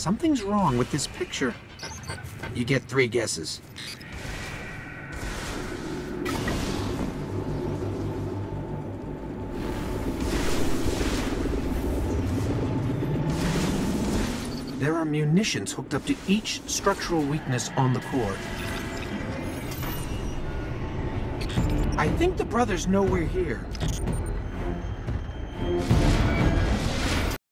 Something's wrong with this picture. You get 3 guesses. There are munitions hooked up to each structural weakness on the core. I think the brothers know we're here.